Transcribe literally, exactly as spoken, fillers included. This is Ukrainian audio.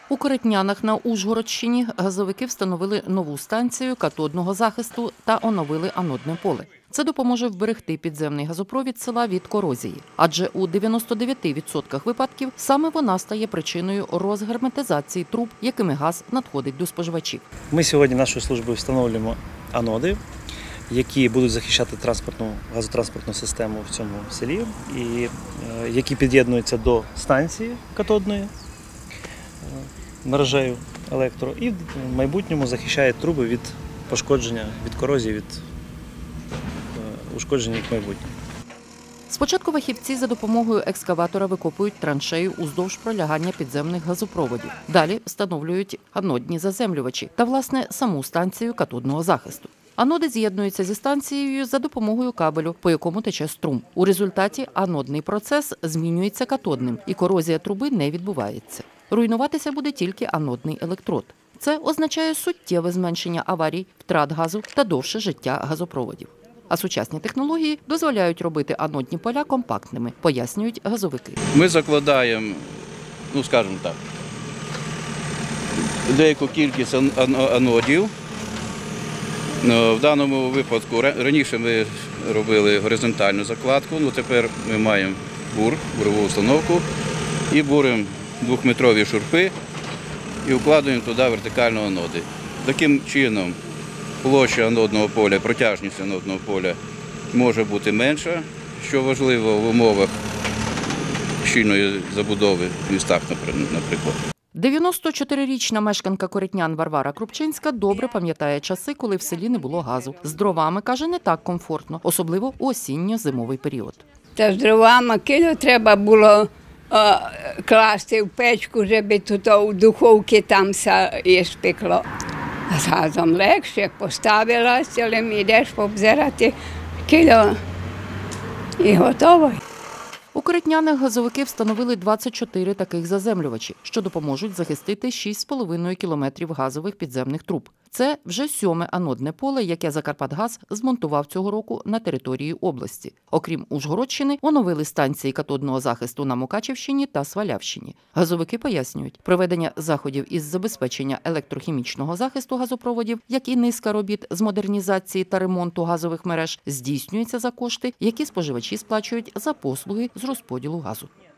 У Коритнянах на Ужгородщині газовики встановили нову станцію катодного захисту та оновили анодне поле. Це допоможе вберегти підземний газопровід села від корозії. Адже у дев'яноста дев'яти відсотках випадків саме вона стає причиною розгерметизації труб, якими газ надходить до споживачів. Ми сьогодні нашою службою встановлюємо аноди, які будуть захищати транспортну, газотранспортну систему в цьому селі, і які під'єднуються до станції катодної мережею електро, і в майбутньому захищає труби від пошкодження, від корозії, від ушкодження їх майбутнього. Спочатку фахівці за допомогою екскаватора викопують траншею уздовж пролягання підземних газопроводів. Далі встановлюють анодні заземлювачі та, власне, саму станцію катодного захисту. Аноди з'єднуються зі станцією за допомогою кабелю, по якому тече струм. У результаті анодний процес змінюється катодним, і корозія труби не відбувається. Руйнуватися буде тільки анодний електрод. Це означає суттєве зменшення аварій, втрат газу та довше життя газопроводів. А сучасні технології дозволяють робити анодні поля компактними, пояснюють газовики. Ми закладаємо, ну скажімо так, деяку кількість анодів. В даному випадку раніше ми робили горизонтальну закладку, ну тепер ми маємо бур, бурову установку і буримо двохметрові шурпи і вкладаємо туди вертикально аноди. Таким чином площа анодного поля, протяжність анодного поля може бути менша, що важливо в умовах щільної забудови в містах, наприклад. дев'яносточотирирічна мешканка Коритнян Варвара Крупчинська добре пам'ятає часи, коли в селі не було газу. З дровами, каже, не так комфортно, особливо у осінньо-зимовий період. Та з дровами кило треба було о, класти в печку, щоб тут у духовці там все і спекло. А з газом легше, поставила, цілим йдеш побзирати кило і готово. У Коритнянах газовики встановили двадцять чотири таких заземлювачі, що допоможуть захистити шість з половиною кілометрів газових підземних труб. Це вже сьоме анодне поле, яке «Закарпатгаз» змонтував цього року на території області. Окрім Ужгородщини, оновили станції катодного захисту на Мукачівщині та Свалявщині. Газовики пояснюють, проведення заходів із забезпечення електрохімічного захисту газопроводів, як і низка робіт з модернізації та ремонту газових мереж, здійснюється за кошти, які споживачі сплачують за послуги з розподілу газу.